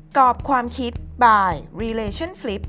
กรอบความคิด by Relation Flip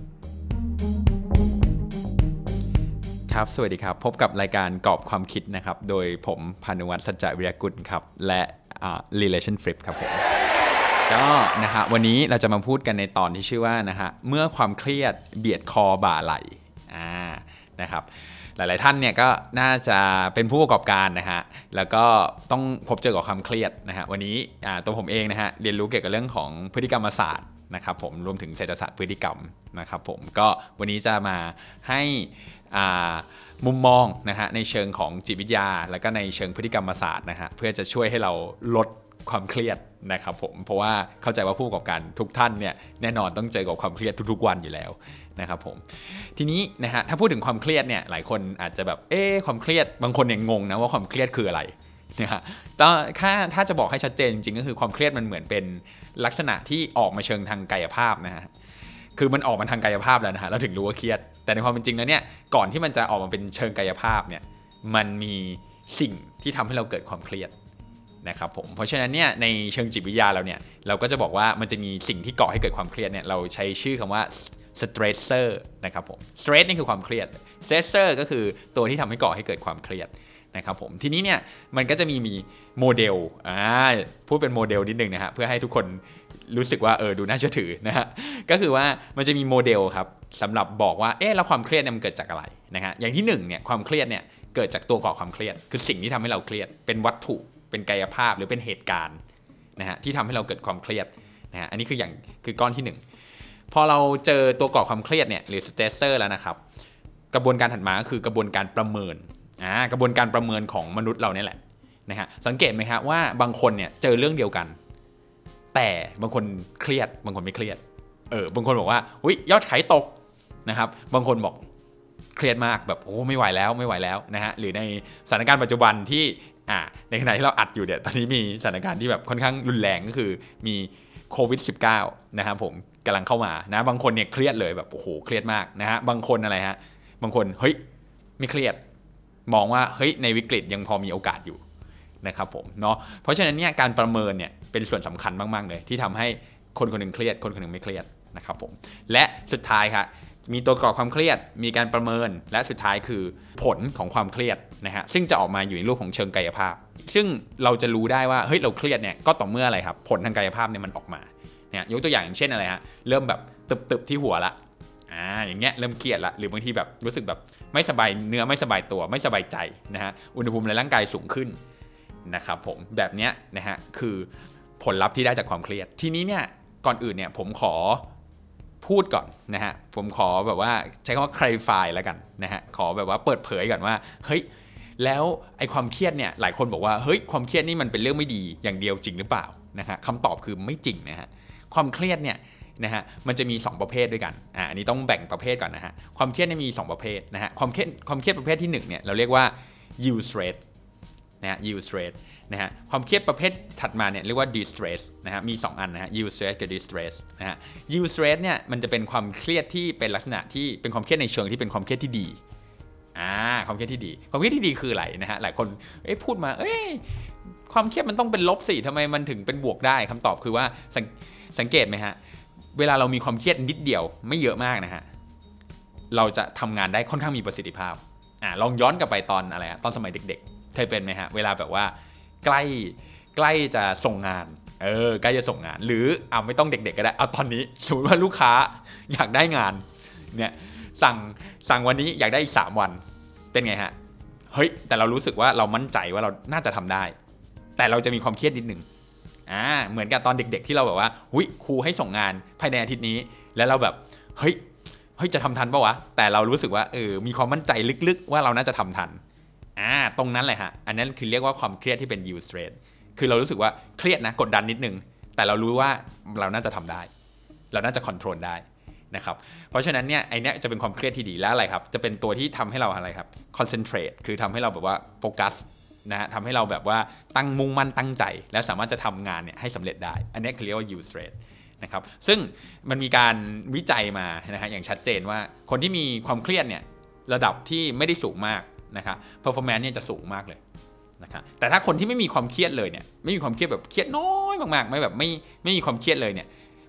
ครับสวัสดีครับพบกับรายการกรอบความคิดนะครับโดยผมพานุวัฒน์สัจจวิริยกุลครับและRelation Flip ครับผมก็นะฮะวันนี้เราจะมาพูดกันในตอนที่ชื่อว่านะฮะเมื่อความเครียดเบียดคอบ่าไหลนะครับหลายๆท่านเนี่ยก็น่าจะเป็นผู้ประกอบการนะฮะแล้วก็ต้องพบเจอกับความเครียดนะฮะวันนี้ตัวผมเองนะฮะเรียนรู้เกี่ยวกับเรื่องของพฤติกรรมศาสตร์นะครับผมรวมถึงเศรษฐศาสตร์พฤติกรรมนะครับผมก็วันนี้จะมาให้มุมมองนะฮะในเชิงของจิตวิทยาแล้วก็ในเชิงพฤติกรรมศาสตร์นะฮะเพื่อจะช่วยให้เราลดความเครียดนะครับผมเพราะว่าเข้าใจว่าผู้ประกอบการทุกท่านเนี่ยแน่นอนต้องเจอกับความเครียดทุกๆวันอยู่แล้วนะครับผมทีนี้นะฮะถ้าพูดถึงความเครียดเนี่ยหลายคนอาจจะแบบความเครียดบางคนยังงงนะว่าความเครียดคืออะไรนะฮะถ้าจะบอกให้ชัดเจนจริงๆก็คือความเครียดมันเหมือนเป็นลักษณะที่ออกมาเชิงทางกายภาพนะฮะคือมันออกมาทางกายภาพแล้วนะฮะเราถึงรู้ว่าเครียดแต่ในความเป็นจริงแล้วเนี่ยก่อนที่มันจะออกมาเป็นเชิงกายภาพเนี่ยมันมีสิ่งที่ทำให้เราเกิดความเครียดนะครับผมเพราะฉะนั้นเนี่ยในเชิงจิตวิทยาเราก็จะบอกว่ามันจะมีสิ่งที่ก่อให้เกิดความเครียดเนี่ยเราใช้ชื่อคำว่าstressor นะครับผม stress นี่คือความเครียด stressor ก็คือตัวที่ทำให้ก่อให้เกิดความเครียดนะครับผมทีนี้เนี่ยมันก็จะมีโมเดลพูดเป็นโมเดลนิดนึงนะฮะเพื่อให้ทุกคนรู้สึกว่าดูน่าเชื่อถือนะฮะก็คือว่ามันจะมีโมเดลครับสำหรับบอกว่าแล้วความเครียดเนี่ยมันเกิดจากอะไรนะฮะอย่างที่1เนี่ยความเครียดเนี่ยเกิดจากตัวก่อความเครียดคือสิ่งที่ทำให้เราเครียดเป็นวัตถุเป็นกายภาพหรือเป็นเหตุการณ์นะฮะที่ทำให้เราเกิดความเครียดนะฮะอันนี้คือก้อนที่1พอเราเจอตัวก่อความเครียดเนี่ยหรือ stressor แล้วนะครับกระบวนการถัดมาก็คือกระบวนการประเมินกระบวนการประเมินของมนุษย์เราเนี่ยแหละนะฮะสังเกตไหมฮะว่าบางคนเนี่ยเจอเรื่องเดียวกันแต่บางคนเครียดบางคนไม่เครียดบางคนบอกว่ายอดขายตกนะครับบางคนบอกเครียดมากแบบไม่ไหวแล้วนะฮะหรือในสถานการณ์ปัจจุบันที่ในขณะที่เราอัดอยู่เนี่ยตอนนี้มีสถานการณ์ที่แบบค่อนข้างรุนแรงก็คือมีโควิด -19 นะครับผมกำลังเข้ามานะบางคนเนี่ยเครียดเลยแบบเครียดมากนะฮะบางคนอะไรฮะบางคนไม่เครียดมองว่าในวิกฤตยังพอมีโอกาสอยู่นะครับผมเนาะเพราะฉะนั้นเนี่ยการประเมินเนี่ยเป็นส่วนสำคัญมากๆเลยที่ทำให้คนคนหนึ่งเครียดคนคนหนึ่งไม่เครียดนะครับผมและสุดท้ายครับมีตัวก่อความเครียดมีการประเมินและสุดท้ายคือผลของความเครียดนะฮะซึ่งจะออกมาอยู่ในรูปของเชิงกายภาพซึ่งเราจะรู้ได้ว่าเราเครียดเนี่ยก็ต่อเมื่ออะไรครับผลทางกายภาพเนี่ยมันออกมาเนี่ยยกตัวอย่างเช่นอะไรฮะเริ่มแบบตึบๆที่หัวละอย่างเงี้ยเริ่มเครียดละหรือบางทีแบบรู้สึกแบบไม่สบายเนื้อไม่สบายตัวไม่สบายใจนะฮะอุณหภูมิในร่างกายสูงขึ้นนะครับผมแบบเนี้ยนะฮะคือผลลัพธ์ที่ได้จากความเครียดทีนี้เนี่ยก่อนอื่นเนี่ยผมขอพูดก่อนนะฮะผมขอแบบว่าใช้คำว่า clarify แล้วกันนะฮะขอแบบว่าเปิดเผยก่อนว่าแล้วไอ้ความเครียดเนี่ยหลายคนบอกว่าความเครียดนี่มันเป็นเรื่องไม่ดีอย่างเดียวจริงหรือเปล่านะฮะคำตอบคือไม่จริงนะฮะความเครียดเนี่ยนะฮะมันจะมี2ประเภทด้วยกันอันนี้ต้องแบ่งประเภทก่อนนะฮะความเครียดเนี่ยมี2ประเภทนะฮะความเครียดประเภทที่1เนี่ยเราเรียกว่า yield stress นะฮะ yield stress นะฮะความเครียดประเภทถัดมาเนี่ยเรียกว่า distress นะฮะมี2อันนะฮะ yield stress กับ distress นะฮะ yield stress เนี่ยมันจะเป็นความเครียดที่เป็นลักษณะที่เป็นความเครียดในเชิงที่เป็นความเครียดที่ดีความเครียดที่ดีความเครียดที่ดีคืออะไรนะฮะหลายคนพูดมาความเครียดมันต้องเป็นลบสิทำไมมันถึงเป็นบวกได้คำตอบคือว่าสังเกตไหมฮะเวลาเรามีความเครียดนิดเดียวไม่เยอะมากนะฮะเราจะทำงานได้ค่อนข้างมีประสิทธิภาพลองย้อนกลับไปตอนอะไรตอนสมัยเด็กๆเคยเป็นไหมฮะเวลาแบบว่าใกล้จะส่งงานใกล้จะส่งงานหรือไม่ต้องเด็กๆก็ได้เอาตอนนี้สมมติว่าลูกค้าอยากได้งานเนี่ยสั่งวันนี้อยากได้อีก3วันเป็นไงฮะแต่เรารู้สึกว่าเรามั่นใจว่าเราน่าจะทำได้แต่เราจะมีความเครียดนิดนึงเหมือนกับตอนเด็กๆที่เราแบบว่าครูให้ส่งงานภายในอาทิตย์นี้แล้วเราแบบจะทำทันปะวะแต่เรารู้สึกว่ามีความมั่นใจลึกๆว่าเราน่าจะทำทันตรงนั้นเลยฮะอันนั้นคือเรียกว่าความเครียดที่เป็น yield stress คือเรารู้สึกว่าเครียดนะกดดันนิดนึงแต่เรารู้ว่าเราน่าจะทำได้เราน่าจะ control ได้นะครับเพราะฉะนั้นเนี่ยไอเนี้ยจะเป็นความเครียดที่ดีแล้วอะไรครับจะเป็นตัวที่ทำให้เราอะไรครับ concentrate คือทำให้เราแบบว่าโฟกัสนะฮะทำให้เราแบบว่าตั้งมุ่งมั่นตั้งใจและสามารถจะทำงานเนี่ยให้สำเร็จได้อันนี้คือเรียกว่า yield stress นะครับซึ่งมันมีการวิจัยมานะฮะอย่างชัดเจนว่าคนที่มีความเครียดเนี่ยระดับที่ไม่ได้สูงมากนะครับ performance เนี่ยจะสูงมากเลยนะครับแต่ถ้าคนที่ไม่มีความเครียดเลยเนี่ยไม่มีความเครียดแบบเครียดน้อยมากๆไม่มีความเครียดเลยเนี่ย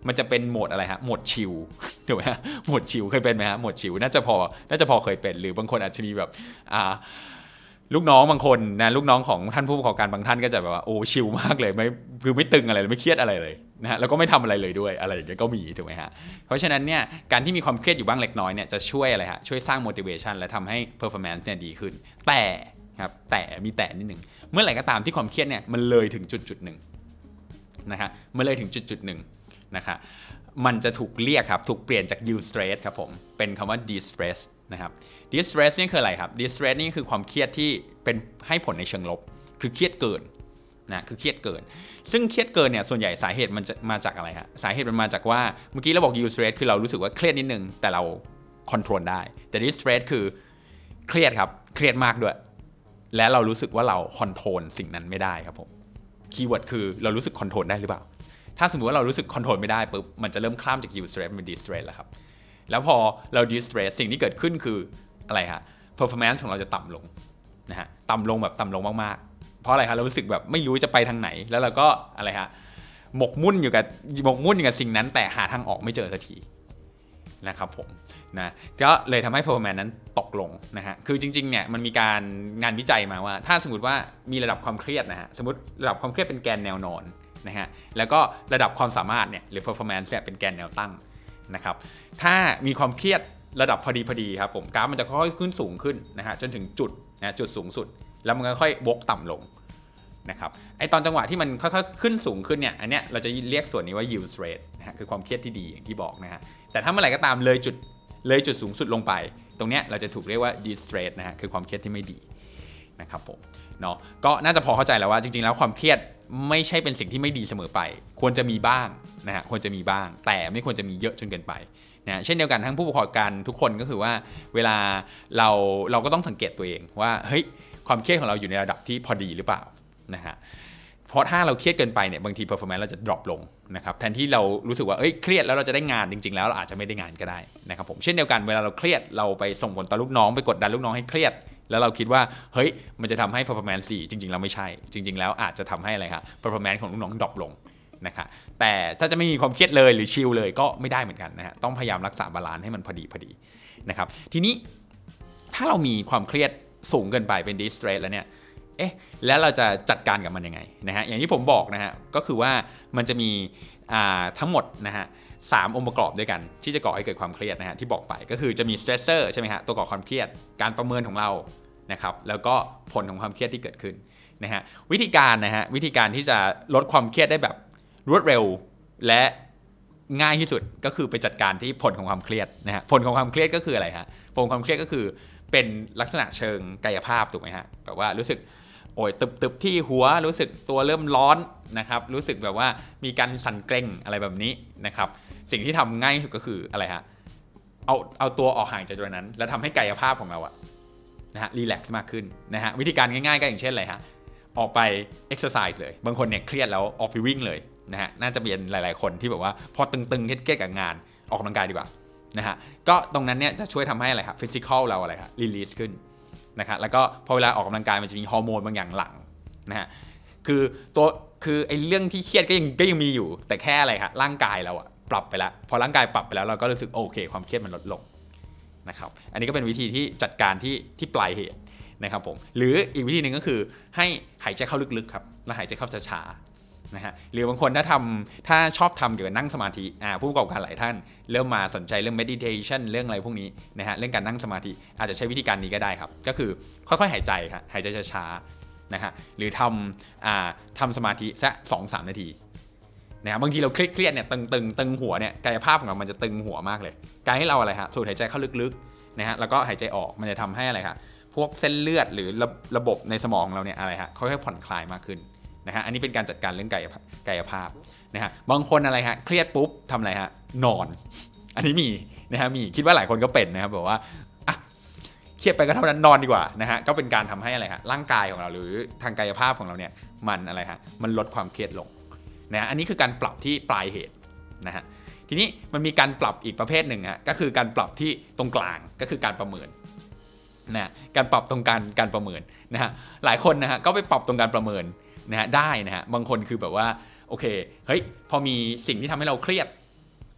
มันจะเป็นโหมดอะไรฮะโหมดชิลถูกไหมฮะโหมดชิลเคยเป็นไหมฮะโหมดชิลน่าจะพอเคยเป็นหรือบางคนอาจจะมีแบบลูกน้องบางคนนะลูกน้องของท่านผู้ประกอบการบางท่านก็จะแบบว่าโอ้ชิลมากเลยไม่ตึงอะไรเลยไม่เครียดอะไรเลยนะฮะแล้วก็ไม่ทำอะไรเลยด้วยอะไรอย่างเงี้ยก็มีถูกไหมฮะเพราะฉะนั้นเนี่ยการที่มีความเครียดอยู่บ้างเล็กน้อยเนี่ยจะช่วยอะไรฮะช่วยสร้าง motivation และทำให้ performance เนี่ยดีขึ้นแต่ครับแต่มีแต่นิดนึงเมื่อไหร่ก็ตามที่ความเครียดเนี่ยมันเลยถึงจุดหนึ่งนะฮะมันเลยถึงจุดหนึ่งนะคะมันจะถูกเรียกครับถูกเปลี่ยนจาก eustress ครับผมเป็นคำว่า distress นะครับ distress นี่คืออะไรครับ distress นี่คือความเครียดที่เป็นให้ผลในเชิงลบคือเครียดเกินนะคือเครียดเกินซึ่งเครียดเกินเนี่ยส่วนใหญ่สาเหตุมันจะมาจากอะไรฮะสาเหตุมันมาจากว่าเมื่อกี้เราบอก eustress คือเรารู้สึกว่าเครียดนิดนึงแต่เราคอนโทรลได้แต่ distress คือเครียดครับเครียดมากด้วยและเรารู้สึกว่าเราคอนโทรลสิ่งนั้นไม่ได้ครับผมคีย์เวิร์ดคือเรารู้สึกคอนโทรลได้หรือเปล่าถ้าสมมุติว่าเรารู้สึกคอนโทรลไม่ได้ปุ๊บมันจะเริ่มข้ามจาก eustress เป็น distress แล้วครับแล้วพอเรา distress สิ่งที่เกิดขึ้นคืออะไรฮะ performance ของเราจะต่ำลงนะฮะต่ำลงแบบต่ำลงมากๆเพราะอะไรครับเรารู้สึกแบบไม่รู้จะไปทางไหนแล้วเราก็อะไรฮะหมกมุ่นอยู่กับสิ่งนั้นแต่หาทางออกไม่เจอสักทีนะครับผมนะก็เลยทำให้ performance นั้นตกลงนะฮะคือจริงๆเนี่ยมันมีการงานวิจัยมาว่าถ้าสมมติว่ามีระดับความเครียดนะฮะสมมติระดับความเครียดเป็นแกนแนวนอนนะฮะแล้วก็ระดับความสามารถเนี่ยหรือ performance เนี่ยเป็นแกนแนวตั้งนะครับถ้ามีความเครียดระดับพอดีครับผมกราฟมันจะค่อยๆขึ้นสูงขึ้นนะฮะจนถึงจุดสูงสุดแล้วมันก็ค่อยวกต่ำลงนะครับไอตอนจังหวะที่มันค่อยๆขึ้นสูงขึ้นเนี่ยอันเนี้ยเราจะเรียกส่วนนี้ว่า yield rate นะฮะคือความเครียดที่ดีอย่างที่บอกนะฮะแต่ถ้าเมื่อไหร่ก็ตามเลยจุดสูงสุดลงไปตรงเนี้ยเราจะถูกเรียกว่า distress นะฮะคือความเครียดที่ไม่ดีนะครับผมเนาะก็น่าจะพอเข้าใจแล้วว่าจริงๆแล้วความเครียดไม่ใช่เป็นสิ่งที่ไม่ดีเสมอไปควรจะมีบ้างนะฮะควรจะมีบ้างแต่ไม่ควรจะมีเยอะจนเกินไปนะเช่นเดียวกันทั้งผู้ประกอบการทุกคนก็คือว่าเวลาเราก็ต้องสังเกตตัวเองว่าเฮ้ยความเครียดของเราอยู่ในระดับที่พอดีหรือเปล่านะฮะเพราะถ้าเราเครียดเกินไปเนี่ยบางที performance เราจะ drop ลงนะครับแทนที่เรารู้สึกว่าเครียดแล้วเราจะได้งานจริงๆแล้วเราอาจจะไม่ได้งานก็ได้นะครับผมเช่นเดียวกันเวลาเราเครียดเราไปส่งผลต่อลูกน้องไปกดดันลูกน้องให้เครียดแล้วเราคิดว่าเฮ้ยมันจะทำให้ performance ดีจริงๆแล้วไม่ใช่จริงๆแล้วอาจจะทำให้อะไรครับ performance ของลูกน้อง drop ลงนะครับแต่ถ้าจะไม่มีความเครียดเลยหรือชิลเลยก็ไม่ได้เหมือนกันนะฮะต้องพยายามรักษาบาลานซ์ให้มันพอดีนะครับทีนี้ถ้าเรามีความเครียดสูงเกินไปเป็น distress แล้วเนี่ยแล้วเราจะจัดการกับมันยังไงนะฮะอย่างที่ผมบอกนะฮะก็คือว่ามันจะมีทั้งหมดนะฮะ3องค์ประกอบด้วยกันที่จะก่อให้เกิดความเครียดนะฮะที่บอกไปก็คือจะมี stressor ใช่ไหมฮะตัวก่อความเครียดการประเมินของเรานะครับแล้วก็ผลของความเครียดที่เกิดขึ้นนะฮะวิธีการที่จะลดความเครียดได้แบบรวดเร็วและง่ายที่สุดก็คือไปจัดการที่ผลของความเครียดนะฮะผลของความเครียดก็คืออะไรฮะผลของความเครียดก็คือเป็นลักษณะเชิงกายภาพถูกไหมฮะแบบว่ารู้สึกโอยตึบที่หัวรู้สึกตัวเริ่มร้อนนะครับรู้สึกแบบว่ามีการสั่นเกร็งอะไรแบบนี้นะครับสิ่งที่ทำง่ายที่สุดก็คืออะไรฮะเอาตัวออกห่างจากตัวนั้นแล้วทำให้กายภาพของเราอะนะฮะรีแลกซ์มากขึ้นนะฮะวิธีการง่ายๆก็อย่างเช่นอะไรฮะออกไปเอ็กซ์ไซส์เลยบางคนเนี่ยเครียดแล้วออกไปวิ่งเลยนะฮะน่าจะเป็นหลายๆคนที่แบบว่าพอตึงๆเครียดกับงานออกกำลังกายดีกว่านะฮะก็ตรงนั้นเนี่ยจะช่วยทำให้อะไรครับฟิสิกอลเราอะไรครับรีลีสขึ้นนะครับแล้วก็พอเวลาออกกำลังกายมันจะมีฮอร์โมนบางอย่างหลั่งนะฮะคือไอ้เรื่องที่เครียดก็ยังมีอยู่แต่แค่อะไรครับร่างกายเราอะปรับไปแล้วพอร่างกายปรับไปแล้วเราก็รู้สึกโอเคความเครียดมันลดลงนะครับอันนี้ก็เป็นวิธีที่จัดการที่ปลายเหตุนะครับผมหรืออีกวิธีหนึ่งก็คือให้หายใจเข้าลึกๆครับแล้วหายใจเข้าช้าๆนะฮะหรือบางคนถ้าชอบทำเกี่ยวกับนั่งสมาธิผู้ประกอบการหลายท่านเริ่มมาสนใจเรื่อง meditation เรื่องอะไรพวกนี้นะฮะเรื่องการนั่งสมาธิอาจจะใช้วิธีการนี้ก็ได้ครับก็คือค่อยๆหายใจครับหายใจช้าๆนะฮะหรือทำสมาธิสัก 2-3 นาทีนะบางทีเราเครียดเนี่ยตึงหัวเนี่ยกายภาพของเรามันจะตึงหัวมากเลยการให้เราอะไรฮะสูดหายใจเข้าลึกๆนะฮะแล้วก็หายใจออกมันจะทำให้อะไรครับพวกเส้นเลือดหรือระบบในสมองเราเนี่ยอะไรฮะค่อยๆผ่อนคลายมากขึ้นนะฮะอันนี้เป็นการจัดการเรื่องกายภาพนะฮะบางคนอะไรฮะเครียดปุ๊บทำอะไรฮะนอนอันนี้มีนะฮะมีคิดว่าหลายคนก็เป็นนะครับแบบว่าเครียดไปก็เท่านั้นนอนดีกว่านะฮะก็เป็นการทำให้อะไรฮะร่างกายของเราหรือทางกายภาพของเราเนี่ยมันอะไรฮะมันลดความเครียดลงนะอันนี้คือการปรับที่ปลายเหตุนะฮะทีนี้มันมีการปรับอีกประเภทหนึ่งฮะก็คือการปรับที่ตรงกลางก็คือการประเมินนะการปรับตรงการประเมินนะฮะหลายคนนะฮะก็ไปปรับตรงการประเมินนะฮะได้นะฮะบางคนคือแบบว่าโอเคเฮ้ยพอมีสิ่งที่ทำให้เราเครียด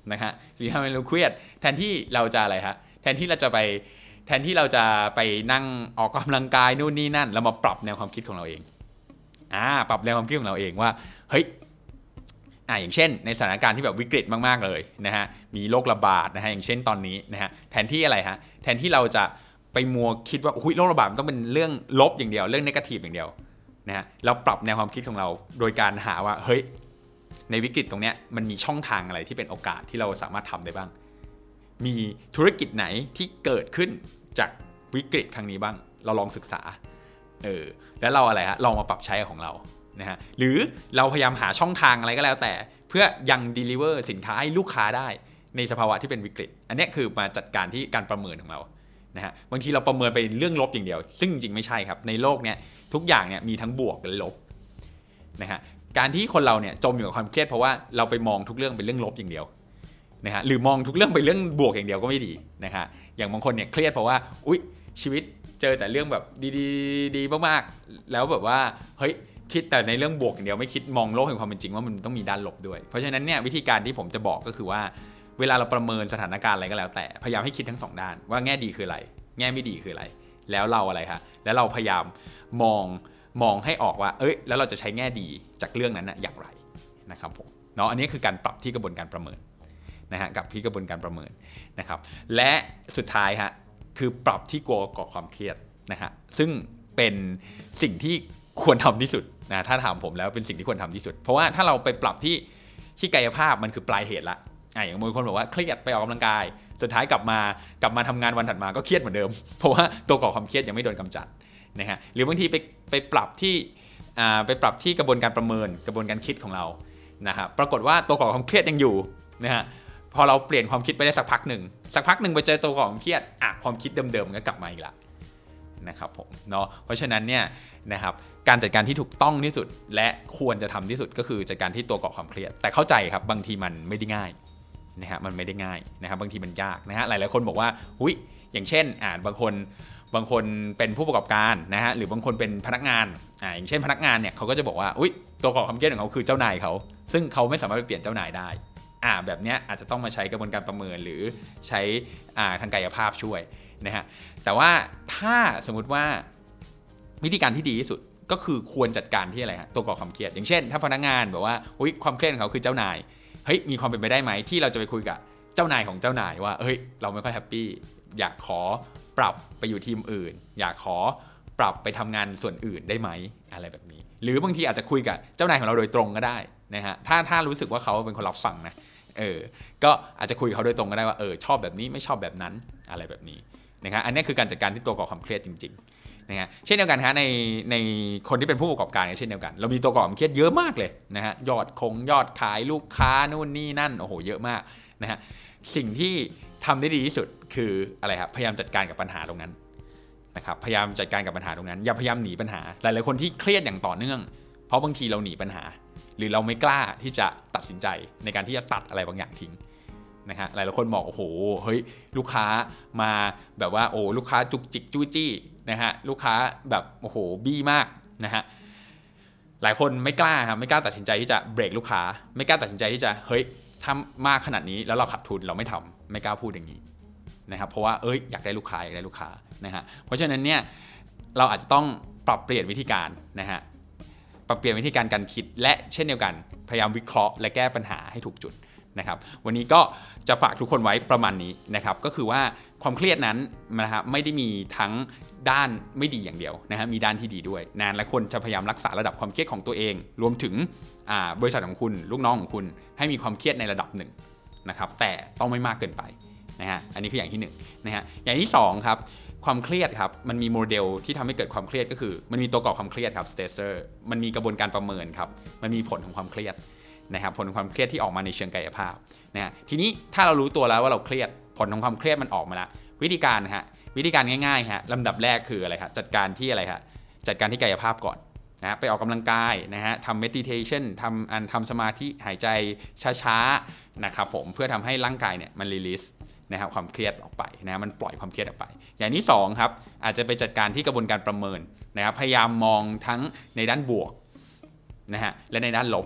นะฮะหรือทำให้เราเครียดแทนที่เราจะอะไรฮะแทนที่เราจะไปนั่งออกกำลังกายนู่นนี่นั่นเรามาปรับแนวความคิดของเราเองปรับแนวความคิดของเราเองว่าเฮ้ยอย่างเช่นในสถานการณ์ที่แบบวิกฤตมากๆเลยนะฮะมีโรคระบาดนะฮะอย่างเช่นตอนนี้นะฮะแทนที่อะไรฮะแทนที่เราจะไปมัวคิดว่าโรคระบาดมันต้องเป็นเรื่องลบอย่างเดียวเรื่องเนกาทีฟอย่างเดียวนะฮะเราปรับแนวความคิดของเราโดยการหาว่าเฮ้ยในวิกฤตตรงเนี้ยมันมีช่องทางอะไรที่เป็นโอกาสที่เราสามารถทำได้บ้างมีธุรกิจไหนที่เกิดขึ้นจากวิกฤตครั้งนี้บ้างเราลองศึกษาแล้วเราอะไรฮะลองมาปรับใช้ของเรานะฮะหรือเราพยายามหาช่องทางอะไรก็แล้วแต่เพื่อยัง deliver สินค้าให้ลูกค้าได้ในสภาวะที่เป็นวิกฤตอันนี้คือมาจัดการที่การประเมินของเรานะฮะบางทีเราประเมินไปเรื่องลบอย่างเดียวซึ่งจริงไม่ใช่ครับในโลกเนี้ยทุกอย่างเนี่ยมีทั้งบวกและลบนะฮะการที่คนเราเนี่ยจมอยู่กับความเครียดเพราะว่าเราไปมองทุกเรื่องเป็นเรื่องลบอย่างเดียวนะฮะหรือมองทุกเรื่องเป็นเรื่องบวกอย่างเดียวก็ไม่ดีนะฮะอย่างบางคนเนี่ยเครียดเพราะว่าชีวิตเจอแต่เรื่องแบบดีมากๆแล้วแบบว่าเฮ้ยคิดแต่ในเรื่องบวกอย่างเดียวไม่คิดมองโลกแห่งความเป็นจริงว่ามันต้องมีด้านลบด้วยเพราะฉะนั้นเนี่ยวิธีการที่ผมจะบอกก็คือว่าเวลาเราประเมินสถานการณ์อะไรก็แล้วแต่พยายามให้คิดทั้งสองด้านว่าแง่ดีคืออะไรแง่ไม่ดีคืออะไรแล้วเราอะไรคะแล้วเราพยายามมองให้ออกว่าแล้วเราจะใช้แง่ดีจากเรื่องนั้นนะอย่างไรนะครับผมเนาะอันนี้คือการปรับที่กระบวนการประเมินนะฮะกับที่กระบวนการประเมินนะครับและสุดท้ายฮะคือปรับที่ก่อความเครียดนะฮะซึ่งเป็นสิ่งที่ควรทำที่สุดนะถ้าถามผมแล้วเป็นสิ่งที่ควรทำที่สุดเพราะว่าถ้าเราไปปรับที่กายภาพมันคือปลายเหตุละอย่างบางคนบอกว่าเครียดไปออกกำลังกายสุดท้ายกลับมาทำงานวันถัดมาก็เครียดเหมือนเดิมเพราะว่าตัวก่อความเครียดยังไม่โดนกำจัดนะฮะหรือบางทีไปปรับที่กระบวนการประเมินกระบวนการคิดของเรานะฮะปรากฏว่าตัวก่อความเครียดยังอยู่นะฮะพอเราเปลี่ยนความคิดไปได้สักพักหนึ่งไปเจอตัวก่อความเครียดความคิดเดิมๆก็กลับมาอีกละนะครับผมเนาะเพราะฉะนั้นเนี่ยนะครับการจัดการที่ถูกต้องที่สุดและควรจะทำที่สุดก็คือจัดการที่ตัวก่อความเครียดแต่เข้าใจครับบางทีมันไม่ได้ง่ายนะฮะมันไม่ได้ง่ายนะครับบางทีมันยากนะฮะหลายๆคนบอกว่าอย่างเช่นบางคนเป็นผู้ประกอบการนะฮะหรือบางคนเป็นพนักงานอย่างเช่นพนักงานเนี่ยเขาก็จะบอกว่าตัวก่อความเครียดของเขาคือเจ้านายเขาซึ่งเขาไม่สามารถไปเปลี่ยนเจ้านายได้แบบนี้อาจจะต้องมาใช้กระบวนการประเมินหรือใช้ทางกายภาพช่วยนะฮะแต่ว่าถ้าสมมุติว่าวิธีการที่ดีที่สุดก็คือควรจัดการที่อะไรฮะตัวก่อความเครียดอย่างเช่นถ้าพนักงานบอกว่าความเครียดของเขาคือเจ้านายมีความเป็นไปได้ไหมที่เราจะไปคุยกับเจ้านายของเจ้านายว่าเราไม่ค่อยแฮปปี้อยากขอปรับไปอยู่ทีมอื่นอยากขอปรับไปทำงานส่วนอื่นได้ไหมอะไรแบบนี้หรือบางทีอาจจะคุยกับเจ้านายของเราโดยตรงก็ได้นะฮะถ้ารู้สึกว่าเขาเป็นคนรับฟังนะก็อาจจะคุยกับเขาโดยตรงก็ได้ว่าชอบแบบนี้ไม่ชอบแบบนั้นอะไรแบบนี้นะครับอันนี้คือการจัดการที่ตัวก่อความเครียดจริงๆนะฮะเช่นเดียวกันฮะในคนที่เป็นผู้ประกอบการเช่นเดียวกันเรามีตัวก่อความเครียดเยอะมากเลยนะฮะยอดขายลูกค้านู่นนี่นั่นโอ้โหเยอะมากนะฮะสิ่งที่ทำได้ดีที่สุดคืออะไรครับพยายามจัดการกับปัญหาตรงนั้นนะครับพยายามจัดการกับปัญหาตรงนั้นอย่าพยายามหนีปัญหาหลายๆคนที่เครียดอย่างต่อเนื่องเพราะบางทีเราหนีปัญหาหรือเราไม่กล้าที่จะตัดสินใจในการที่จะตัดอะไรบางอย่างทิ้งนะฮะหลายๆคนบอกโอ้โหลูกค้ามาแบบว่าลูกค้าจุกจิกจู้จี้นะฮะลูกค้าแบบโอ้โหบี้มากนะฮะหลายคนไม่กล้าครับไม่กล้าตัดสินใจที่จะเบรกลูกค้าไม่กล้าตัดสินใจที่จะทำมากขนาดนี้แล้วเราขาดทุนเราไม่ทำไม่กล้าพูดอย่างนี้นะครับเพราะว่าอยากได้ลูกค้านะฮะเพราะฉะนั้นเนี่ยเราอาจจะต้องปรับเปลี่ยนวิธีการนะฮะปรับเปลี่ยนวิธีการการคิดและเช่นเดียวกันพยายามวิเคราะห์และแก้ปัญหาให้ถูกจุดนะครับวันนี้ก็จะฝากทุกคนไว้ประมาณนี้นะครับก็คือว่าความเครียดนั้นนะครับไม่ได้มีทั้งด้านไม่ดีอย่างเดียวนะฮะมีด้านที่ดีด้วยและคนจะพยายามรักษาระดับความเครียดของตัวเองรวมถึงบริษัทของคุณลูกน้องของคุณให้มีความเครียดในระดับหนึ่งนะครับแต่ต้องไม่มากเกินไปนะฮะอันนี้คืออย่างที่1นะฮะอย่างที่2ครับความเครียดครับมันมีโมเดลที่ทำให้เกิดความเครียดก็คือมันมีตัวก่อความเครียดครับ stressor มันมีกระบวนการประเมินครับมันมีผลของความเครียดนะครับผลของความเครียดที่ออกมาในเชิงกายภาพนะฮะทีนี้ถ้าเรารู้ตัวแล้วว่าเราเครียดผลของความเครียดมันออกมาแล้ววิธีการง่ายๆฮะลำดับแรกคืออะไรครับจัดการที่อะไรครับจัดการที่กายภาพก่อนนะไปออกกำลังกายนะฮะทำ meditation ทำสมาธิหายใจช้าๆนะครับผมเพื่อทำให้ร่างกายเนี่ยมัน release นะครับความเครียดออกไปนะมันปล่อยความเครียดออกไปอย่างที่2ครับอาจจะไปจัดการที่กระบวนการประเมินนะครับพยายามมองทั้งในด้านบวกนะฮะและในด้านลบ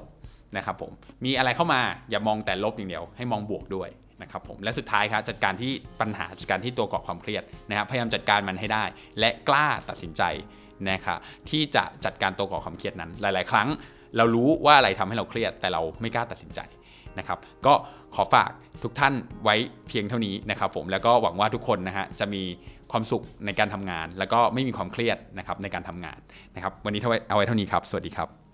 นะครับผมมีอะไรเข้ามาอย่ามองแต่ลบอย่างเดียวให้มองบวกด้วยนะครับผมและสุดท้ายครับจัดการที่ปัญหาจัดการที่ตัวก่อความเครียดนะครับพยายามจัดการมันให้ได้และกล้าตัดสินใจนะครับที่จะจัดการตัวก่อความเครียดนั้นหลายๆครั้งเรารู้ว่าอะไรทำให้เราเครียดแต่เราไม่กล้าตัดสินใจนะครับก็ขอฝากทุกท่านไว้เพียงเท่านี้นะครับผมแล้วก็หวังว่าทุกคนนะฮะจะมีความสุขในการทำงานแล้วก็ไม่มีความเครียดนะครับในการทำงานนะครับวันนี้เอาไว้เท่านี้ครับสวัสดีครับ